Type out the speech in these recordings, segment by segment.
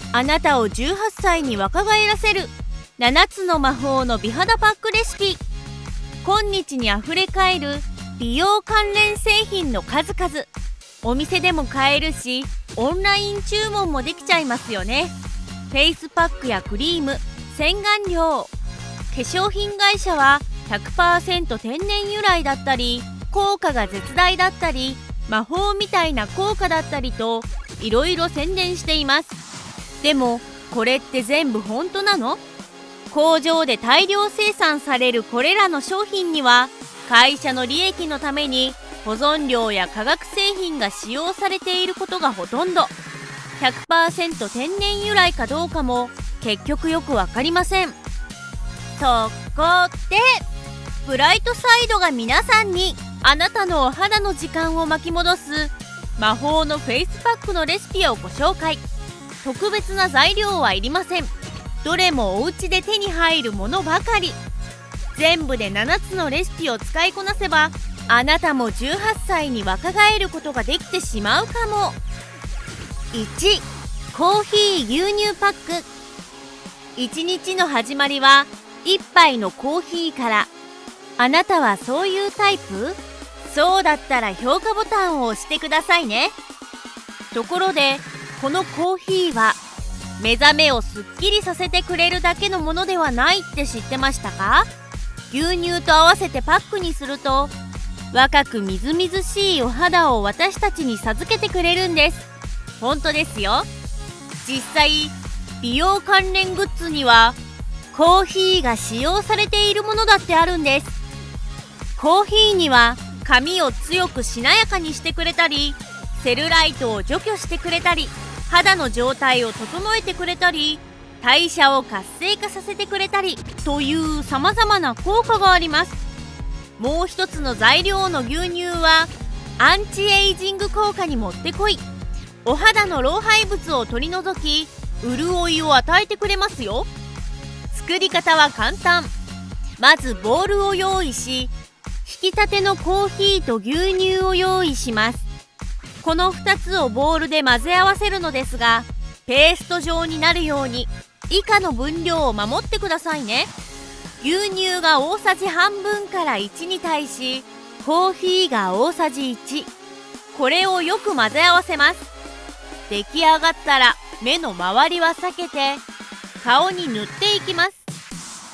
あなたを18歳に若返らせる7つの魔法の美肌パックレシピ。今日にあふれかえる美容関連製品の数々。お店でも買えるし、オンライン注文もできちゃいますよね。フェイスパックやクリーム、洗顔料、化粧品会社は 100% 天然由来だったり、効果が絶大だったり、魔法みたいな効果だったりといろいろ宣伝しています。でもこれって全部本当なの？工場で大量生産されるこれらの商品には、会社の利益のために保存料や化学製品が使用されていることがほとんど。 100% 天然由来かどうかも結局よくわかりません。そこでブライトサイドが皆さんにあなたのお肌の時間を巻き戻す魔法のフェイスパックのレシピをご紹介。特別な材料はいりません。どれもお家で手に入るものばかり。全部で7つのレシピを使いこなせば、あなたも18歳に若返ることができてしまうかも。1、コーヒー牛乳パック。1日の始まりは1杯のコーヒーから。あなたはそういうタイプ？そうだったら評価ボタンを押してくださいね。ところで、このコーヒーは目覚めをすっきりさせてくれるだけのものではないって知ってましたか？牛乳と合わせてパックにすると、若くみずみずしいお肌を私たちに授けてくれるんです。本当ですよ。実際、美容関連グッズにはコーヒーが使用されているものだってあるんです。コーヒーには髪を強くしなやかにしてくれたり、セルライトを除去してくれたり、肌の状態を整えてくれたり、代謝を活性化させてくれたりという様々な効果があります。もう一つの材料の牛乳はアンチエイジング効果にもってこい。お肌の老廃物を取り除き、潤いを与えてくれますよ。作り方は簡単。まずボウルを用意し、引き立てのコーヒーと牛乳を用意します。この2つをボウルで混ぜ合わせるのですが、ペースト状になるように以下の分量を守ってくださいね。牛乳が大さじ半分から1に対し、コーヒーが大さじ1。これをよく混ぜ合わせます。出来上がったら目の周りは避けて顔に塗っていきます。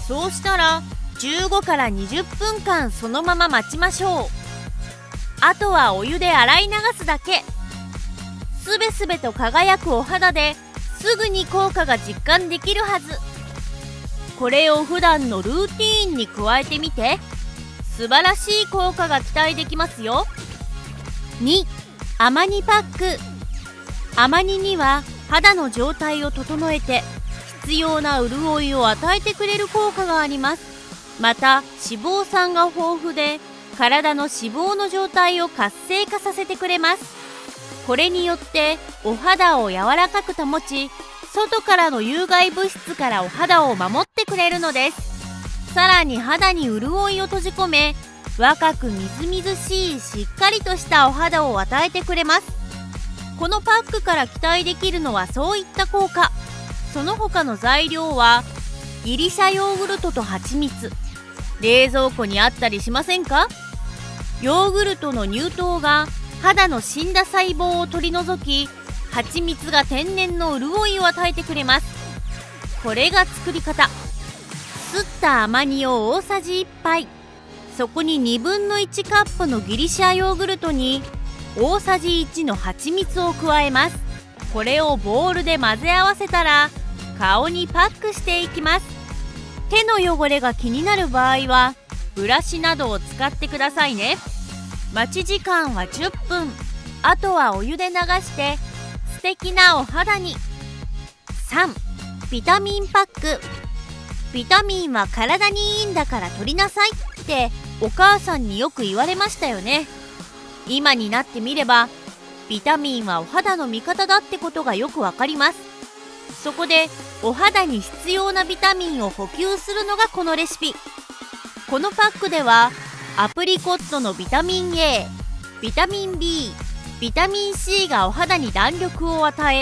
そうしたら15から20分間そのまま待ちましょう。あとはお湯で洗い流すだけ。すべすべと輝くお肌ですぐに効果が実感できるはず。これを普段のルーティーンに加えてみて。素晴らしい効果が期待できますよ。2、アマニパック。アマニには肌の状態を整えて必要な潤いを与えてくれる効果があります。また脂肪酸が豊富で体の脂肪の状態を活性化させてくれます。これによってお肌を柔らかく保ち、外からの有害物質からお肌を守ってくれるのです。さらに肌に潤いを閉じ込め、若くみずみずしいしっかりとしたお肌を与えてくれます。このパックから期待できるのはそういった効果。その他の材料はギリシャヨーグルトと蜂蜜。冷蔵庫にあったりしませんか？ヨーグルトの乳糖が肌の死んだ細胞を取り除き、蜂蜜が天然の潤いを与えてくれます。これが作り方。すったアマニを大さじ1杯、そこに1/2の1カップのギリシャヨーグルトに大さじ1の蜂蜜を加えます。これをボウルで混ぜ合わせたら顔にパックしていきます。手の汚れが気になる場合はブラシなどを使ってくださいね。待ち時間は10分。あとはお湯で流して素敵なお肌に。3、ビタミンパック。ビタミンは体にいいんだから取りなさいってお母さんによく言われましたよね。今になってみればビタミンはお肌の味方だってことがよくわかります。そこでお肌に必要なビタミンを補給するのがこのレシピ。このパックではアプリコットのビタミン A、ビタミン B、ビタミン C がお肌に弾力を与え、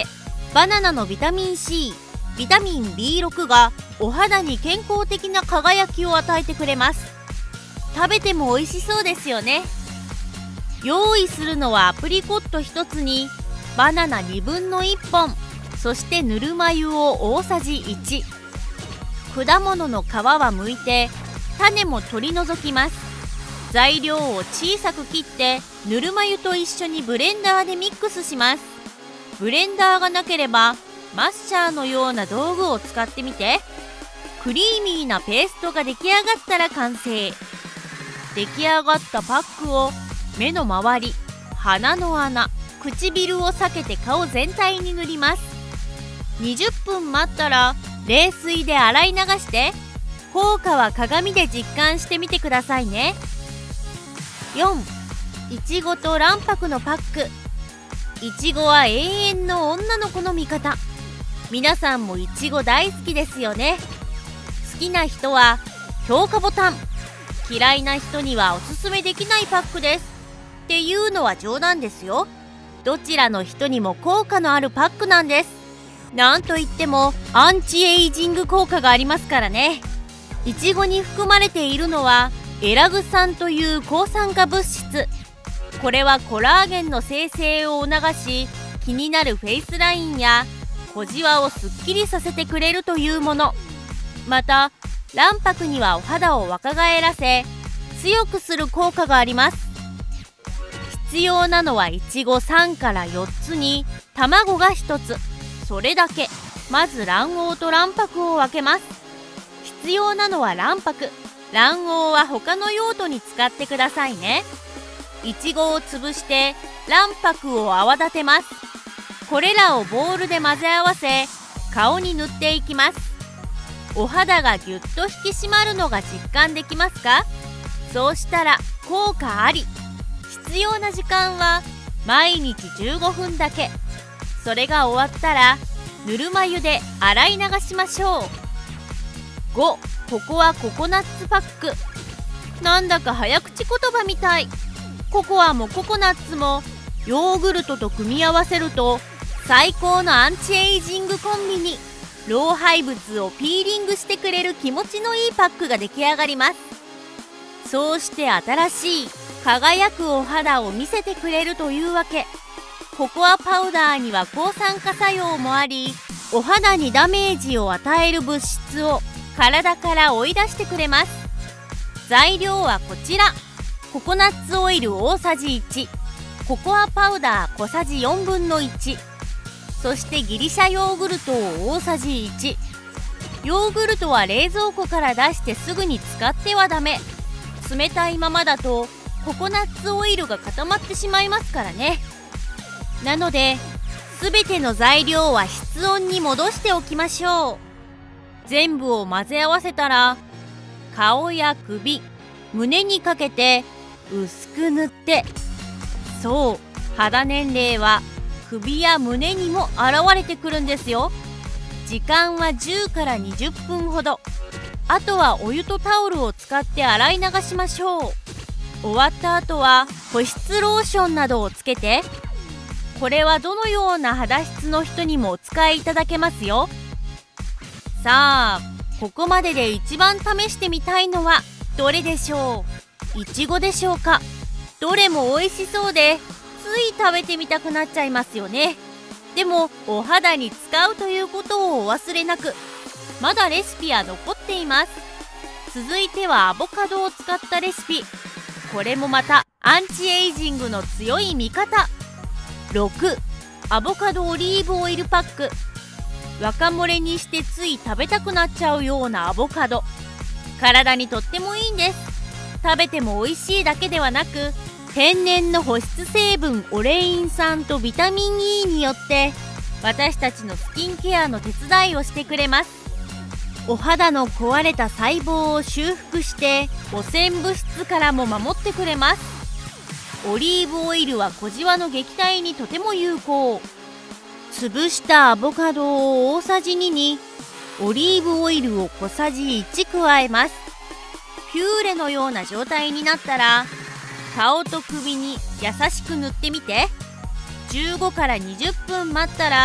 バナナのビタミン C、ビタミン B6 がお肌に健康的な輝きを与えてくれます。食べても美味しそうですよね。用意するのはアプリコット1つにバナナ1/2本、そしてぬるま湯を大さじ1。果物の皮は剥いて種も取り除きます。材料を小さく切ってぬるま湯と一緒にブレンダーでミックスします。ブレンダーがなければマッシャーのような道具を使ってみて。クリーミーなペーストが出来上がったら完成。出来上がったパックを目の周り、鼻の穴、唇を避けて顔全体に塗ります。20分待ったら冷水で洗い流して、効果は鏡で実感してみてくださいね。4. いちごと卵白のパック。いちごは永遠の女の子の味方。皆さんもいちご大好きですよね。好きな人は評価ボタン、嫌いな人にはおすすめできないパックですっていうのは冗談ですよ。どちらの人にも効果のあるパックなんです。なんといってもアンチエイジング効果がありますからね。いちごに含まれているのはエラグ酸という抗酸化物質。これはコラーゲンの生成を促し、気になるフェイスラインや小じわをすっきりさせてくれるというもの。また卵白にはお肌を若返らせ強くする効果があります。必要なのはいちご3から4つに卵が1つ、それだけ。まず卵黄と卵白を分けます。必要なのは卵白、卵黄は他の用途に使ってくださいね。いちごを潰して卵白を泡立てます。これらをボウルで混ぜ合わせ顔に塗っていきます。お肌がぎゅっと引き締まるのが実感できますか？そうしたら効果あり。必要な時間は毎日15分だけ。それが終わったらぬるま湯で洗い流しましょう。5. ココアココナッツパック。なんだか早口言葉みたい。ココアもココナッツもヨーグルトと組み合わせると最高のアンチエイジングコンビに。老廃物をピーリングしてくれる気持ちのいいパックが出来上がります。そうして新しい輝くお肌を見せてくれるというわけ。ココアパウダーには抗酸化作用もあり、お肌にダメージを与える物質を体から追い出してくれます。材料はこちら。ココナッツオイル大さじ1、ココアパウダー小さじ1/4、そしてギリシャヨーグルトを大さじ1。ヨーグルトは冷蔵庫から出してすぐに使ってはダメ。冷たいままだとココナッツオイルが固まってしまいますからね。なので全ての材料は室温に戻しておきましょう。全部を混ぜ合わせたら顔や首、胸にかけて薄く塗って、そう、肌年齢は首や胸にも現れてくるんですよ。時間は10から20分ほど。あとはお湯とタオルを使って洗い流しましょう。終わった後は保湿ローションなどをつけて。これはどのような肌質の人にもお使いいただけますよ。さあ、ここまでで一番試してみたいのはどれでしょう？いちごでしょうか？どれも美味しそうでつい食べてみたくなっちゃいますよね。でもお肌に使うということをお忘れなく。まだレシピは残っています。続いてはアボカドを使ったレシピ。これもまたアンチエイジングの強い味方。6. アボカドオリーブオイルパック。若漏れにしてつい食べたくなっちゃうようなアボカド。体にとってもいいんです。食べても美味しいだけではなく、天然の保湿成分オレイン酸とビタミン E によって私たちのスキンケアの手伝いをしてくれます。お肌の壊れた細胞を修復して汚染物質からも守ってくれます。オリーブオイルは小じわの撃退にとても有効。潰したアボカドを大さじ2にオリーブオイルを小さじ1加えます。ピューレのような状態になったら顔と首に優しく塗ってみて。15から20分待ったら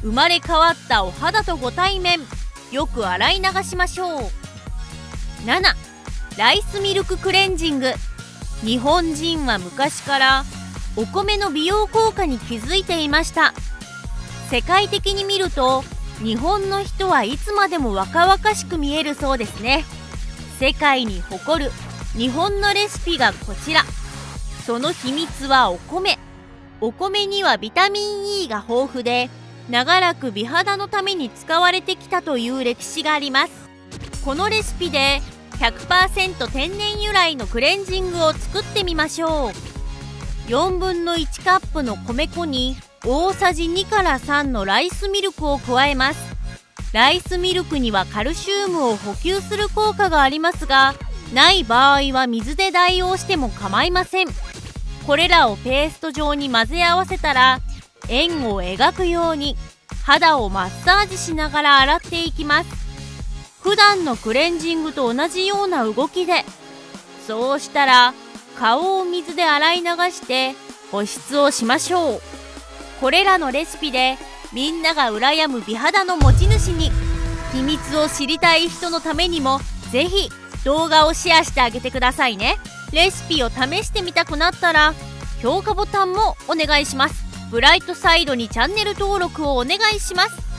生まれ変わったお肌とご対面。よく洗い流しましょう。7. ライスミルククレンジング。日本人は昔からお米の美容効果に気づいていました。世界的に見ると日本の人はいつまでも若々しく見えるそうですね。世界に誇る日本のレシピがこちら。その秘密はお米。お米にはビタミン E が豊富で、長らく美肌のために使われてきたという歴史があります。このレシピで 100% 天然由来のクレンジングを作ってみましょう。4分の1カップの米粉に大さじ2から3のライスミルクを加えます。ライスミルクにはカルシウムを補給する効果がありますが、ない場合は水で代用しても構いません。これらをペースト状に混ぜ合わせたら、円を描くように肌をマッサージしながら洗っていきます。普段のクレンジングと同じような動きで。そうしたら顔を水で洗い流して保湿をしましょう。これらのレシピでみんなが羨む美肌の持ち主に。秘密を知りたい人のためにもぜひ動画をシェアしてあげてくださいね。レシピを試してみたくなったら評価ボタンもお願いします。ブライトサイドにチャンネル登録をお願いします。